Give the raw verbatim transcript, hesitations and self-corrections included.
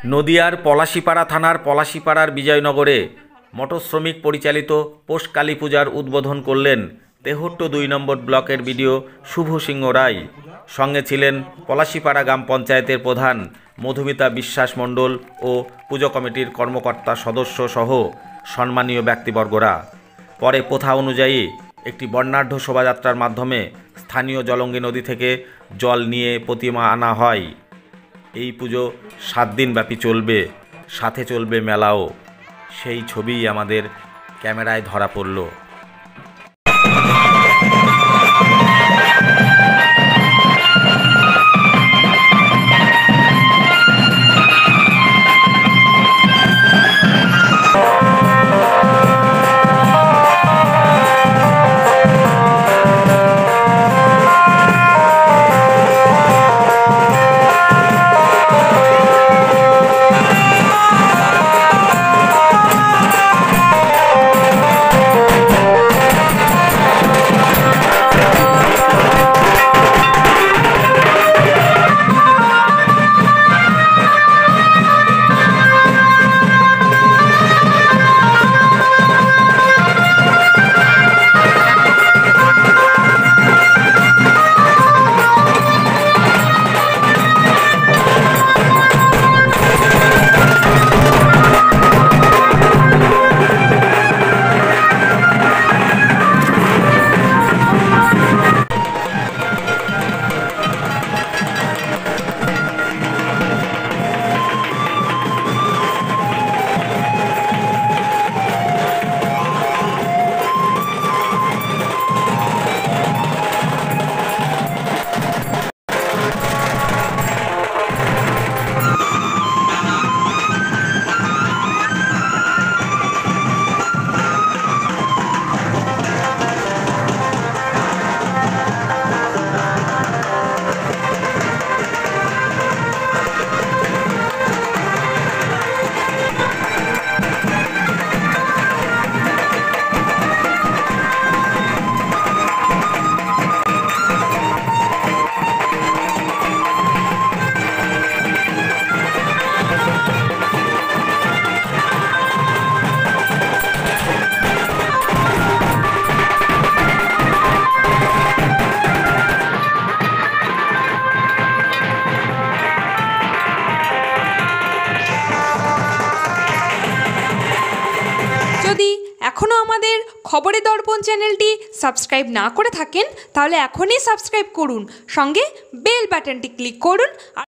নদিয়ার পলাশীপাড়া থানার পলাশীপাড়ার বিজয়নগরে মোটর শ্রমিক পরিচালিত পৌষ কালী পূজার উদ্বোধন করলেন তেহট্ট দুই নম্বর ব্লকের বিডিও শুভ সিংহ রায়। সঙ্গে ছিলেন পলাশীপাড়া গ্রাম পঞ্চায়েতের প্রধান মধুমিতা বিশ্বাস মণ্ডল ও পুজো কমিটির কর্মকর্তা সদস্য সহ সম্মানীয় ব্যক্তিবর্গরা। পরে প্রথা অনুযায়ী একটি বর্ণাঢ্য শোভাযাত্রার মাধ্যমে স্থানীয় জলঙ্গি নদী থেকে জল নিয়ে প্রতিমা আনা হয়। এই পুজো সাত দিন ব্যাপী চলবে, সাথে চলবে মেলাও। সেই ছবিই আমাদের ক্যামেরায় ধরা পড়ল। যদি এখনও আমাদের খবরের দর্পণ চ্যানেলটি সাবস্ক্রাইব না করে থাকেন তাহলে এখনই সাবস্ক্রাইব করুন, সঙ্গে বেল বাটনটি ক্লিক করুন।